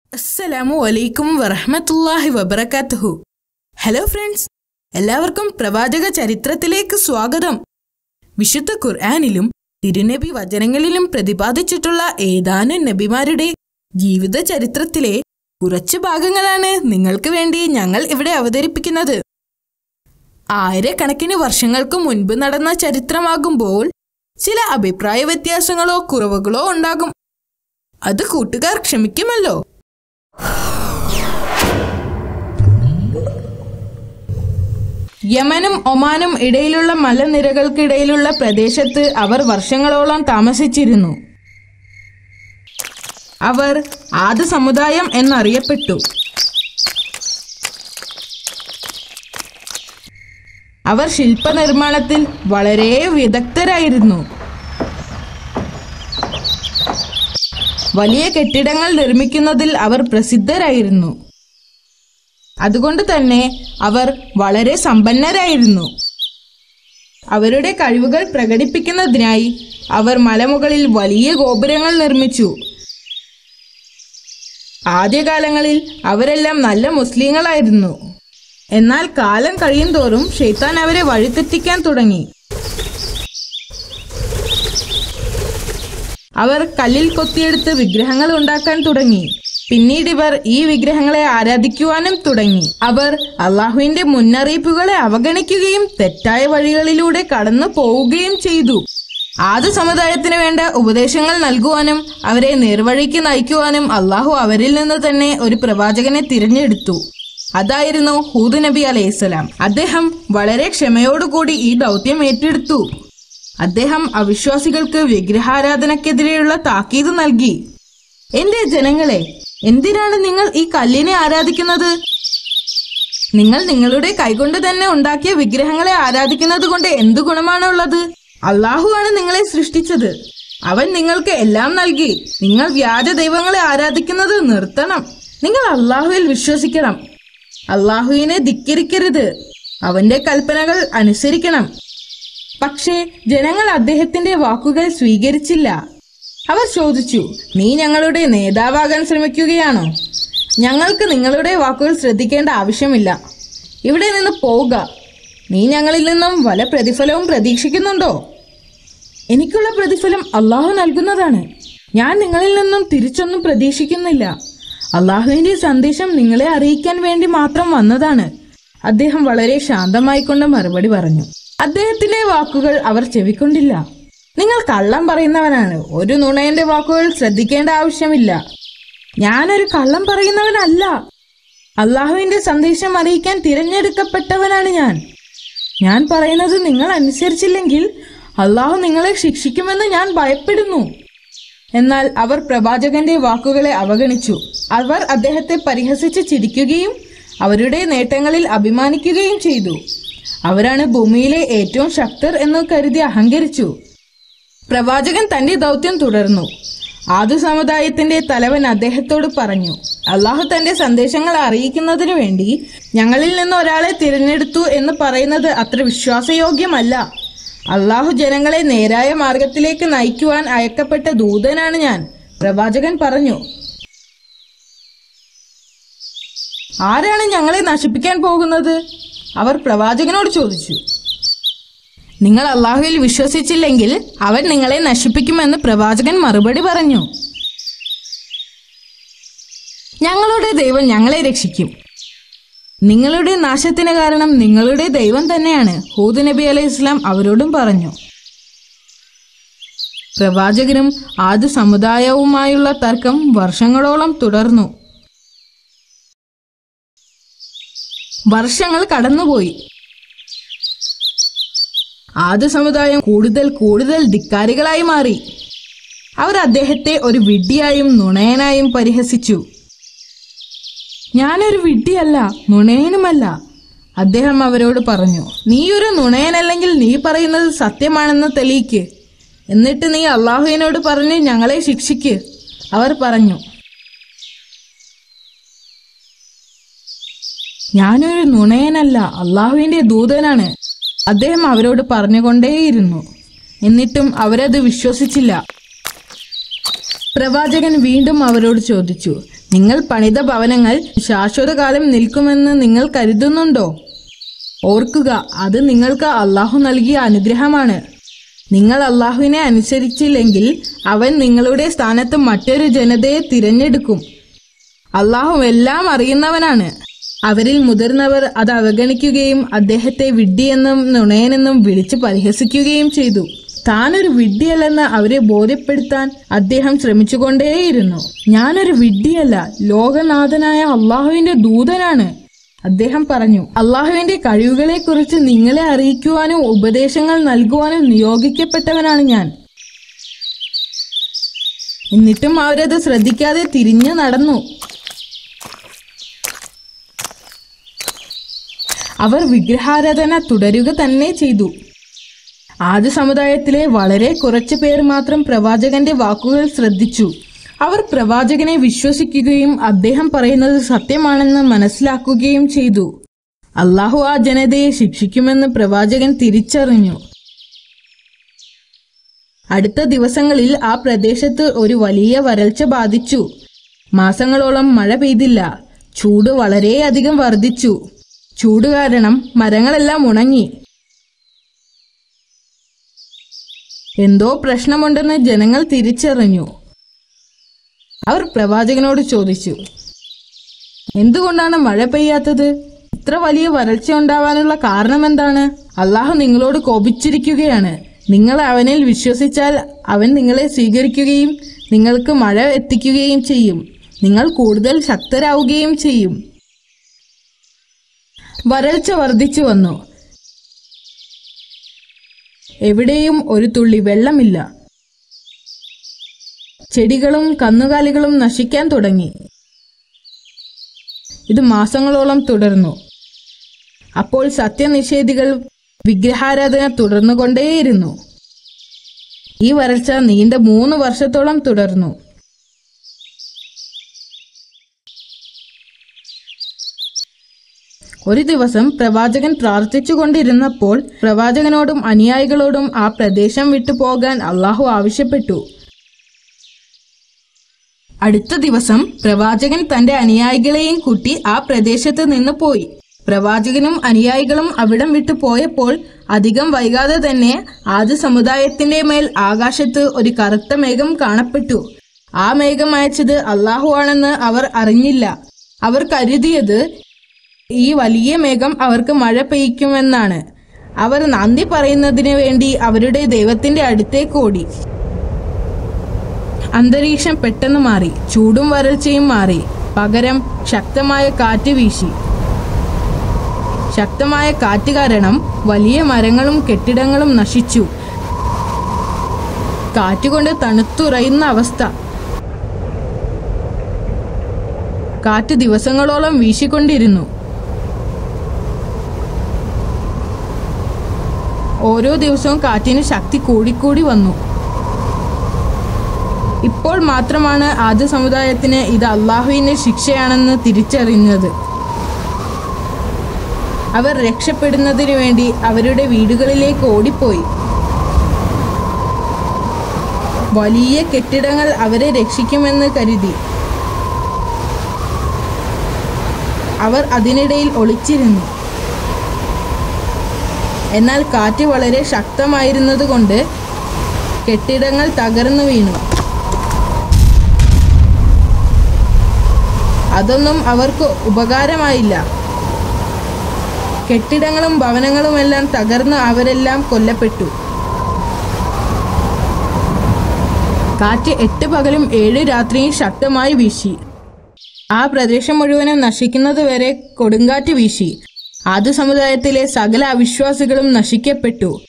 അസ്സലാമു അലൈക്കും വറഹ്മത്തുള്ളാഹി വബറകാതുഹു. ഹലോ ഫ്രണ്ട്സ്, എല്ലാവർക്കും പ്രവാചക ചരിത്രത്തിലേക്ക് സ്വാഗതം. വിശുദ്ധ ഖുർആനിലും തിരുനബി വചനങ്ങളിലും പ്രതിപാദിച്ചിട്ടുള്ള ഏതാനും നബിമാരുടെ ജീവിത ചരിത്രത്തിലെ കുറച്ച് ഭാഗങ്ങളാണ് നിങ്ങൾക്ക് വേണ്ടി ഞങ്ങൾ ഇവിടെ അവതരിപ്പിക്കുന്നത്. ആയിരക്കണക്കിന് വർഷങ്ങൾക്ക് മുൻപ് നടന്ന ചരിത്രമാകുമ്പോൾ ചില അഭിപ്രായ വ്യത്യാസങ്ങളോ കുറവുകളോ ഉണ്ടാകും. അത് കൂട്ടുകാർ ക്ഷമിക്കുമല്ലോ. യമനും ഒമാനും ഇടയിലുള്ള മലനിരകൾക്കിടയിലുള്ള പ്രദേശത്ത് അവർ വർഷങ്ങളോളം താമസിച്ചിരുന്നു. അവർ ആദ് സമുദായം എന്നറിയപ്പെട്ടു. അവർ ശില്പനിർമ്മാണത്തിൽ വളരെ വിദഗ്ധരായിരുന്നു. വലിയ കെട്ടിടങ്ങൾ നിർമ്മിക്കുന്നതിൽ അവർ പ്രസിദ്ധരായിരുന്നു. അതുകൊണ്ട് തന്നെ അവർ വളരെ സമ്പന്നരായിരുന്നു. അവരുടെ കഴിവുകൾ പ്രകടിപ്പിക്കുന്നതിനായി അവർ മലമുകളിൽ വലിയ ഗോപുരങ്ങൾ നിർമ്മിച്ചു. ആദ്യകാലങ്ങളിൽ അവരെല്ലാം നല്ല മുസ്ലിങ്ങളായിരുന്നു. എന്നാൽ കാലം കഴിയുന്തോറും ശൈത്താൻ അവരെ വഴിതെറ്റിക്കാൻ തുടങ്ങി. അവർ കല്ലിൽ കൊത്തിയെടുത്ത് വിഗ്രഹങ്ങൾ ഉണ്ടാക്കാൻ തുടങ്ങി. പിന്നീട് ഇവർ ഈ വിഗ്രഹങ്ങളെ ആരാധിക്കുവാനും തുടങ്ങി. അവർ അള്ളാഹുവിന്റെ മുന്നറിയിപ്പുകളെ അവഗണിക്കുകയും തെറ്റായ വഴികളിലൂടെ കടന്നു പോവുകയും ചെയ്തു. ആദ് സമുദായത്തിന് വേണ്ട ഉപദേശങ്ങൾ നൽകുവാനും അവരെ നേർവഴിക്ക് നയിക്കുവാനും അള്ളാഹു അവരിൽ നിന്ന് തന്നെ ഒരു പ്രവാചകനെ തിരഞ്ഞെടുത്തു. അതായിരുന്നു ഹൂദ് നബി അലൈഹിസ്സലാം. അദ്ദേഹം വളരെ ക്ഷമയോടുകൂടി ഈ ദൗത്യം ഏറ്റെടുത്തു. അദ്ദേഹം അവിശ്വാസികൾക്ക് വിഗ്രഹാരാധനക്കെതിരെയുള്ള താക്കീത് നൽകി. എന്റെ ജനങ്ങളെ, എന്തിനാണ് നിങ്ങൾ ഈ കല്ലിനെ ആരാധിക്കുന്നത്? നിങ്ങൾ നിങ്ങളുടെ കൈകൊണ്ട് തന്നെ ഉണ്ടാക്കിയ വിഗ്രഹങ്ങളെ ആരാധിക്കുന്നത് കൊണ്ട് എന്തു ഗുണമാണുള്ളത്? അള്ളാഹു ആണ് നിങ്ങളെ സൃഷ്ടിച്ചത്. അവൻ നിങ്ങൾക്ക് എല്ലാം നൽകി. നിങ്ങൾ വ്യാജ ദൈവങ്ങളെ ആരാധിക്കുന്നത് നിർത്തണം. നിങ്ങൾ അള്ളാഹുവിൽ വിശ്വസിക്കണം. അള്ളാഹുവിനെ ധിക്കരിക്കരുത്. അവന്റെ കൽപ്പനകൾ അനുസരിക്കണം. പക്ഷേ ജനങ്ങൾ അദ്ദേഹത്തിന്റെ വാക്കുകൾ സ്വീകരിച്ചില്ല. അവർ ചോദിച്ചു, നീ ഞങ്ങളുടെ നേതാവാകാൻ ശ്രമിക്കുകയാണോ? ഞങ്ങൾക്ക് നിങ്ങളുടെ വാക്കുകൾ ശ്രദ്ധിക്കേണ്ട ആവശ്യമില്ല. ഇവിടെ നിന്ന് പോവുക. നീ ഞങ്ങളിൽ നിന്നും വല്ല പ്രതിഫലവും പ്രതീക്ഷിക്കുന്നുണ്ടോ? എനിക്കുള്ള പ്രതിഫലം അള്ളാഹു നൽകുന്നതാണ്. ഞാൻ നിങ്ങളിൽ നിന്നും തിരിച്ചൊന്നും പ്രതീക്ഷിക്കുന്നില്ല. അള്ളാഹുവിന്റെ സന്ദേശം നിങ്ങളെ അറിയിക്കാൻ വേണ്ടി മാത്രം വന്നതാണ്. അദ്ദേഹം വളരെ ശാന്തമായിക്കൊണ്ട് മറുപടി പറഞ്ഞു. അദ്ദേഹത്തിന്റെ വാക്കുകൾ അവർ ചെവിക്കൊണ്ടില്ല. നിങ്ങൾ കള്ളം പറയുന്നവനാണ്. ഒരു നുണയന്റെ വാക്കുകൾ ശ്രദ്ധിക്കേണ്ട ആവശ്യമില്ല. ഞാനൊരു കള്ളം പറയുന്നവനല്ല. അള്ളാഹുവിന്റെ സന്ദേശം അറിയിക്കാൻ തിരഞ്ഞെടുക്കപ്പെട്ടവനാണ് ഞാൻ. ഞാൻ പറയുന്നത് നിങ്ങൾ അനുസരിച്ചില്ലെങ്കിൽ അള്ളാഹു നിങ്ങളെ ശിക്ഷിക്കുമെന്ന് ഞാൻ ഭയപ്പെടുന്നു. എന്നാൽ അവർ പ്രവാചകന്റെ വാക്കുകളെ അവഗണിച്ചു. അവർ അദ്ദേഹത്തെ പരിഹസിച്ച് ചിരിക്കുകയും അവരുടെ നേട്ടങ്ങളിൽ അഭിമാനിക്കുകയും ചെയ്തു. അവരാണ് ഭൂമിയിലെ ഏറ്റവും ശക്തർ എന്ന് കരുതി അഹങ്കരിച്ചു. പ്രവാചകൻ തന്റെ ദൗത്യം തുടർന്നു. ആദ് സമുദായത്തിന്റെ തലവൻ അദ്ദേഹത്തോട് പറഞ്ഞു, അള്ളാഹു തന്റെ സന്ദേശങ്ങൾ അറിയിക്കുന്നതിനു വേണ്ടി ഞങ്ങളിൽ നിന്ന് ഒരാളെ തിരഞ്ഞെടുത്തു എന്ന് പറയുന്നത് അത്ര വിശ്വാസയോഗ്യമല്ല. അള്ളാഹു ജനങ്ങളെ നേരായ മാർഗത്തിലേക്ക് നയിക്കുവാൻ അയക്കപ്പെട്ട ദൂതനാണ് ഞാൻ. പ്രവാചകൻ പറഞ്ഞു, ആരാണ് ഞങ്ങളെ നശിപ്പിക്കാൻ പോകുന്നത്? അവർ പ്രവാചകനോട് ചോദിച്ചു. നിങ്ങൾ അള്ളാഹുവിൽ വിശ്വസിച്ചില്ലെങ്കിൽ അവൻ നിങ്ങളെ നശിപ്പിക്കുമെന്ന് പ്രവാചകൻ മറുപടി പറഞ്ഞു. ഞങ്ങളുടെ ദൈവം ഞങ്ങളെ രക്ഷിക്കും. നിങ്ങളുടെ നാശത്തിന് കാരണം നിങ്ങളുടെ ദൈവം തന്നെയാണ്. ഹൂദ് നബി അലൈഹിസ്സലാം അവരോടും പറഞ്ഞു. പ്രവാചകനും ആദ് സമുദായവുമായുള്ള തർക്കം വർഷങ്ങളോളം തുടർന്നു. വർഷങ്ങൾ കടന്നുപോയി. ആദ് സമുദായം കൂടുതൽ ധിക്കാരികളായി മാറി. അവർ അദ്ദേഹത്തെ ഒരു വിഡ്ഢിയായും നുണയനായും പരിഹസിച്ചു. ഞാനൊരു വിഡ്ഢിയല്ല, നുണയനുമല്ല, അദ്ദേഹം അവരോട് പറഞ്ഞു. നീയൊരു നുണയനല്ലെങ്കിൽ നീ പറയുന്നത് സത്യമാണെന്ന് തെളിയിക്ക്. എന്നിട്ട് നീ അള്ളാഹുവിനോട് പറഞ്ഞ് ഞങ്ങളെ ശിക്ഷിക്ക്. അവർ പറഞ്ഞു, ഞാനൊരു നുണയനല്ല, അള്ളാഹുവിന്റെ ദൂതനാണ്. അദ്ദേഹം അവരോട് പറഞ്ഞുകൊണ്ടേയിരുന്നു. എന്നിട്ടും അവരത് വിശ്വസിച്ചില്ല. പ്രവാചകൻ വീണ്ടും അവരോട് ചോദിച്ചു, നിങ്ങൾ പണിത ഭവനങ്ങൾ ശാശ്വതകാലം നിൽക്കുമെന്ന് നിങ്ങൾ കരുതുന്നുണ്ടോ? ഓർക്കുക, അത് നിങ്ങൾക്ക് അള്ളാഹു നൽകിയ അനുഗ്രഹമാണ്. നിങ്ങൾ അള്ളാഹുവിനെ അനുസരിച്ചില്ലെങ്കിൽ അവൻ നിങ്ങളുടെ സ്ഥാനത്ത് മറ്റൊരു ജനതയെ തിരഞ്ഞെടുക്കും. അള്ളാഹു എല്ലാം അറിയുന്നവനാണ്. അവരിൽ മുതിർന്നവർ അത് അവഗണിക്കുകയും അദ്ദേഹത്തെ വിഡ്ഢിയെന്നും നുണയനെന്നും വിളിച്ച് പരിഹസിക്കുകയും ചെയ്തു. താനൊരു വിഡ്ഢിയല്ലെന്ന് അവരെ ബോധ്യപ്പെടുത്താൻ അദ്ദേഹം ശ്രമിച്ചുകൊണ്ടേയിരുന്നു. ഞാനൊരു വിഡ്ഢിയല്ല, ലോകനാഥനായ അള്ളാഹുവിന്റെ ദൂതനാണ്. അദ്ദേഹം പറഞ്ഞു, അള്ളാഹുവിന്റെ കഴിവുകളെക്കുറിച്ച് നിങ്ങളെ അറിയിക്കുവാനും ഉപദേശങ്ങൾ നൽകുവാനും നിയോഗിക്കപ്പെട്ടവനാണ് ഞാൻ. എന്നിട്ടും അവരത് ശ്രദ്ധിക്കാതെ തിരിഞ്ഞു നടന്നു. അവർ വിഗ്രഹാരാധന തുടരുക തന്നെ ചെയ്തു. ആദ്യ സമുദായത്തിലെ വളരെ കുറച്ചു പേർ മാത്രം പ്രവാചകന്റെ വാക്കുകൾ ശ്രദ്ധിച്ചു. അവർ പ്രവാചകനെ വിശ്വസിക്കുകയും അദ്ദേഹം പറയുന്നത് സത്യമാണെന്ന് മനസ്സിലാക്കുകയും ചെയ്തു. അള്ളാഹു ആ ജനതയെ ശിക്ഷിക്കുമെന്ന് പ്രവാചകൻ തിരിച്ചറിഞ്ഞു. അടുത്ത ദിവസങ്ങളിൽ ആ പ്രദേശത്ത് ഒരു വലിയ വരൾച്ച ബാധിച്ചു. മാസങ്ങളോളം മഴ പെയ്തില്ല. ചൂട് വളരെയധികം വർദ്ധിച്ചു. ചൂട് കാരണം മരങ്ങളെല്ലാം ഉണങ്ങി. എന്തോ പ്രശ്നമുണ്ടെന്ന് ജനങ്ങൾ തിരിച്ചറിഞ്ഞു. അവർ പ്രവാചകനോട് ചോദിച്ചു, എന്തുകൊണ്ടാണ് മഴ പെയ്യാത്തത്? ഇത്ര വലിയ വരൾച്ച ഉണ്ടാവാനുള്ള കാരണം എന്താണ്? അള്ളാഹു നിങ്ങളോട് കോപിച്ചിരിക്കുകയാണ്. നിങ്ങൾ അവനിൽ വിശ്വസിച്ചാൽ അവൻ നിങ്ങളെ സ്വീകരിക്കുകയും നിങ്ങൾക്ക് മഴ എത്തിക്കുകയും ചെയ്യും. നിങ്ങൾ കൂടുതൽ ശക്തരാവുകയും ചെയ്യും. വരൾച്ച വർദ്ധിച്ചു വന്നു. എവിടെയും ഒരു തുള്ളി വെള്ളമില്ല. ചെടികളും കന്നുകാലികളും നശിക്കാൻ തുടങ്ങി. ഇത് മാസങ്ങളോളം തുടർന്നു. അപ്പോൾ സത്യനിഷേധികൾ വിഗ്രഹാരാധന തുടർന്നുകൊണ്ടേയിരുന്നു. ഈ വരൾച്ച നീണ്ട 3 വർഷത്തോളം തുടർന്നു. ഒരു ദിവസം പ്രവാചകൻ പ്രാർത്ഥിച്ചുകൊണ്ടിരുന്നപ്പോൾ പ്രവാചകനോടും അനുയായികളോടും ആ പ്രദേശം വിട്ടു പോകാൻ അള്ളാഹു ആവശ്യപ്പെട്ടു. അടുത്ത ദിവസം പ്രവാചകൻ തന്റെ അനുയായികളെയും കൂട്ടി ആ പ്രദേശത്ത് നിന്ന് പോയി. പ്രവാചകനും അനുയായികളും അവിടം വിട്ടു പോയപ്പോൾ അധികം വൈകാതെ തന്നെ ആദ്യ സമുദായത്തിന്റെ മേൽ ആകാശത്ത് ഒരു കറുത്ത മേഘം കാണപ്പെട്ടു. ആ മേഘം അയച്ചത് അള്ളാഹു ആണെന്ന് അവർ അറിഞ്ഞില്ല. അവർ കരുതിയത് ഈ വലിയ മേഘം അവർക്ക് മഴ പെയ്യ്ക്കുമെന്നാണ്. അവർ നന്ദി പറയുന്നതിന് വേണ്ടി അവരുടെ ദൈവത്തിന്റെ അടുത്തേക്ക് ഓടി. അന്തരീക്ഷം പെട്ടെന്ന് മാറി. ചൂടും വരൾച്ചയും മാറി. പകരം ശക്തമായ കാറ്റ് വീശി. ശക്തമായ കാറ്റ് കാരണം വലിയ മരങ്ങളും കെട്ടിടങ്ങളും നശിച്ചു. കാറ്റുകൊണ്ട് തണുത്തുറയുന്ന അവസ്ഥ. കാറ്റ് ദിവസങ്ങളോളം വീശിക്കൊണ്ടിരുന്നു. ഓരോ ദിവസവും കാറ്റിന് ശക്തി കൂടിക്കൂടി വന്നു. ഇപ്പോൾ മാത്രമാണ് ആദ്യ സമുദായത്തിന് ഇത് അള്ളാഹുവിന്റെ ശിക്ഷയാണെന്ന് തിരിച്ചറിഞ്ഞത്. അവർ രക്ഷപ്പെടുന്നതിനു വേണ്ടി അവരുടെ വീടുകളിലേക്ക് ഓടിപ്പോയി. വലിയ കെട്ടിടങ്ങൾ അവരെ രക്ഷിക്കുമെന്ന് കരുതി. അവർ അതിനിടയിൽ ഒളിച്ചിരുന്നു. എന്നാൽ കാറ്റ് വളരെ ശക്തമായിരുന്നതുകൊണ്ട് കെട്ടിടങ്ങൾ തകർന്നു വീണു. അതൊന്നും അവർക്ക് ഉപകാരമായില്ല. കെട്ടിടങ്ങളും ഭവനങ്ങളുമെല്ലാം തകർന്ന് അവരെല്ലാം കൊല്ലപ്പെട്ടു. കാറ്റ് 8 പകലും 7 രാത്രിയും ശക്തമായി വീശി. ആ പ്രദേശം മുഴുവനും നശിക്കുന്നതുവരെ കൊടുങ്കാറ്റ് വീശി. ആദ്യ സമുദായത്തിലെ സകല അവിശ്വാസികളും നശിക്കപ്പെട്ടു.